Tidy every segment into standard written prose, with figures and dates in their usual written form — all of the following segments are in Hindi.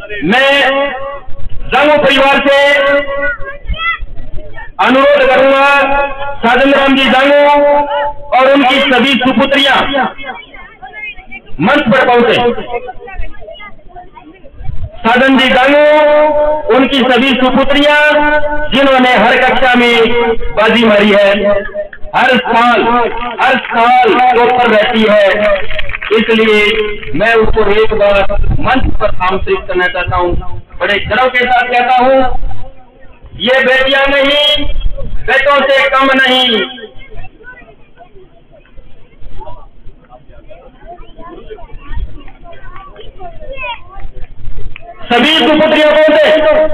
मैं जांगू परिवार से अनुरोध करूंगा, साधन राम जी जांगू और उनकी सभी सुपुत्रियां मंच पर पहुंचे। साधन जी जांगू, उनकी सभी सुपुत्रियां जिन्होंने हर कक्षा में बाजी मारी है, हर साल टॉपर रहती है, इसलिए मैं उसको एक बार मंच पर आमंत्रित करना चाहता हूं। बड़े गर्व के साथ कहता हूं, ये बेटियां नहीं, बेटों से कम नहीं। सभी सुपुत्रियों को दे,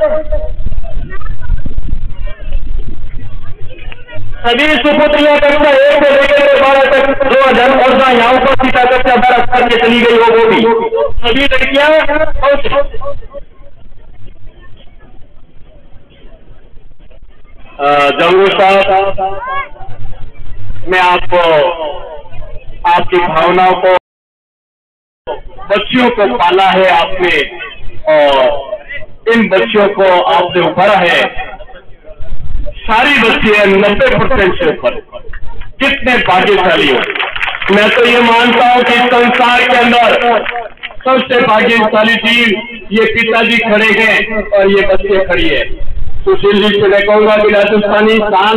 सभी सुपुत्रियां कक्षा 1 से लेकर 12 तक 2000 और जहां यहाँ उपस्थित कक्षा 12 करके चली गई हो, वो भी सभी लड़कियां। जांगू साहब, मैं आपको, आपकी भावनाओं को, बच्चियों को पाला है आपने और इन बच्चियों को आपने उभरा है। सारी बच्चियां 90% से ऊपर, कितने भाग्यशाली हो। मैं तो ये मानता हूं कि संसार के अंदर सबसे भाग्यशाली टीम ये पिताजी खड़े हैं और ये बच्चे खड़ी है। सुशील जी से मैं कहूंगा कि राजस्थानी शान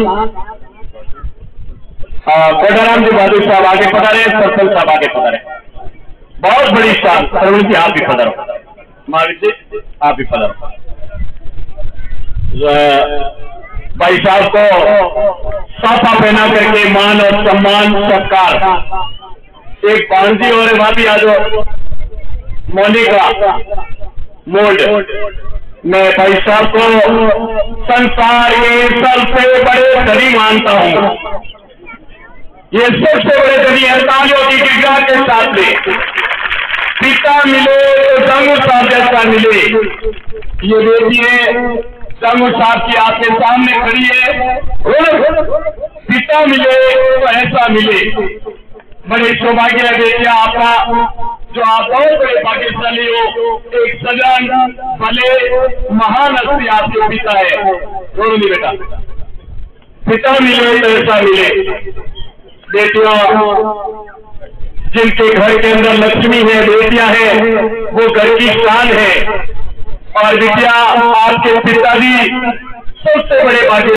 कोडाराम जी बहादुर साहब आगे पधारे, सरपंच साहब आगे पधारे, बहुत बड़ी शान। सरवण जी आप भी पधारो, महावीर जी आप भी पधारो। भाई साहब को साफा पहना करके मान और सम्मान सत्कार। एक भांजी और भाभी आ जाओ, मोनिका मोल्ड। मैं भाई साहब को संसार के सबसे बड़े धनी मानता हूं। ये सबसे बड़े धनी है, तालियों की गिरगिटाहट के साथ में। पिता मिले तो जांगू साहब जैसा मिले। ये बेटी है जांगू साहब की आपके सामने खड़ी है, पिता मिले तो ऐसा मिले। बड़े सौभाग्य है बेटिया आपका, जो आप बहुत बड़े भाग्यशाली हो। एक सजन भले महान हस्ती आपके पिता है। बोलो नहीं बेटा, पिता मिले तो ऐसा मिले। बेटियां जिनके घर के अंदर लक्ष्मी है, बेटियां हैं, वो घर की शान है। और बेटिया आपके पिताजी सबसे बड़े भाग्य